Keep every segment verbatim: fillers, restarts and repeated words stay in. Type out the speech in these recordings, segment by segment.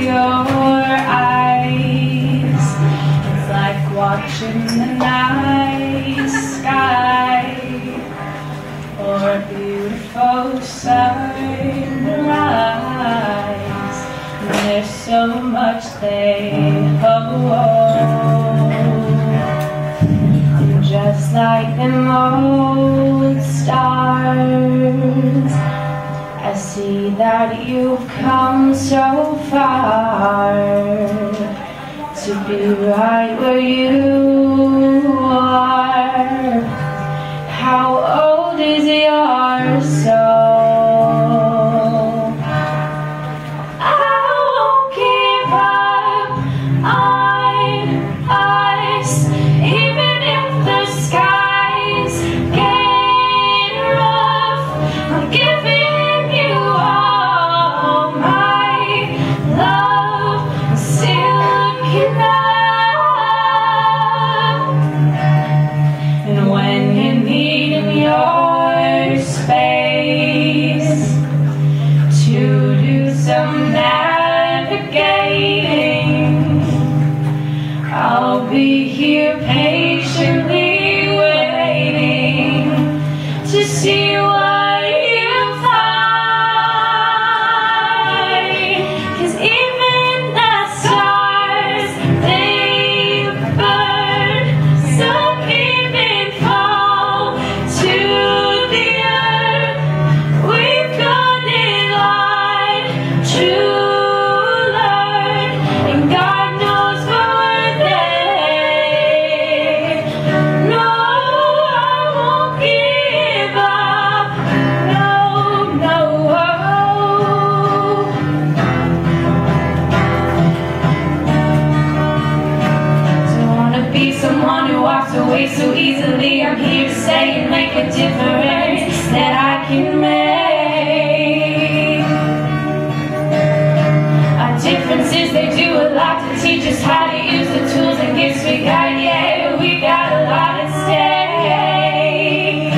your eyes. It's like watching the night sky or a beautiful sunrise. And there's so much they hold. Just like them old stars, I see that you've come so far to be right where you are. How old is your soul? I won't give up on us, even if the skies get rough. I'm giving you all my love, I'm still looking up. And when you need your space to do some navigating, I'll be here patiently waiting to see what you find. 'Cause even the stars, they burn, some even fall to the earth. We've got a lot to learn, and God knows we're there. No, I won't give up. No, no. Don't wanna be someone who walks away so easily. I'm here to stay and make a difference that I can make. Our differences, they do a lot to teach us how to use the tools and gifts we got. Yeah, we got a lot at stake.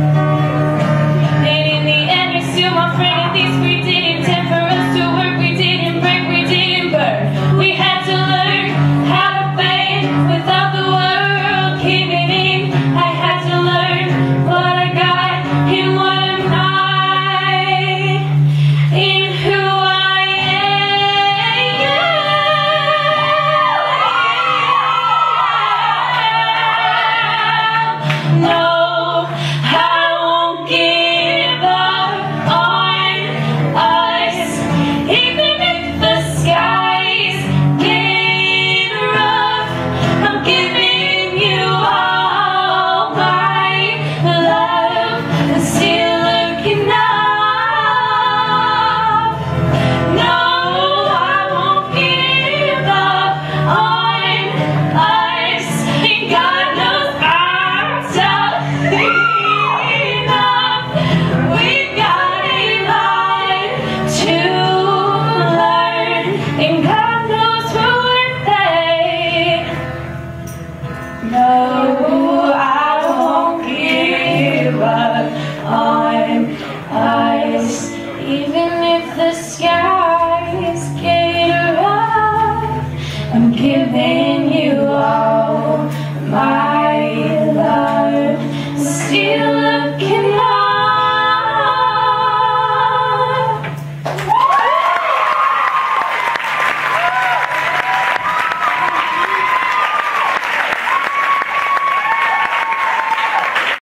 And in the end, you're still my friend. At least we didn't tend for us to work. We didn't break, we didn't burn. We had to learn how to bend without the world giving in. I had to learn what I got and what I'm not, in who I am. No, I won't give up on us, even if the skies get rough. I'm giving you all my love, and still looking up. No, I won't give up on us, and God knows I'm tough enough. We've got a lot to learn, and God knows we're worth it. No, I won't give up on us, even if the skies get rough. I'm giving